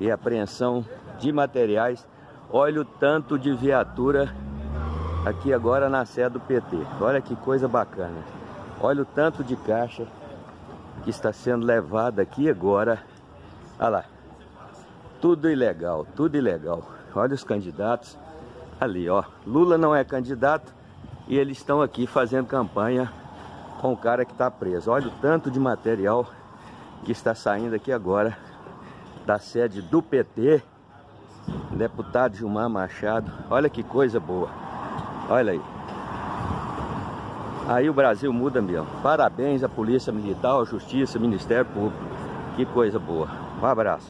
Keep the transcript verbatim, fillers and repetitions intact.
e apreensão de materiais. Olha o tanto de viatura aqui agora na sede do P T. Olha que coisa bacana. Olha o tanto de caixa que está sendo levada aqui agora. Olha lá. Tudo ilegal, tudo ilegal. Olha os candidatos ali, ó. Lula não é candidato e eles estão aqui fazendo campanha com o cara que está preso. Olha o tanto de material que está saindo aqui agora da sede do P T. Deputado Gilmar Machado. Olha que coisa boa. Olha aí. Aí o Brasil muda mesmo. Parabéns à Polícia Militar, à Justiça, Ministério Público. Que coisa boa. Um abraço.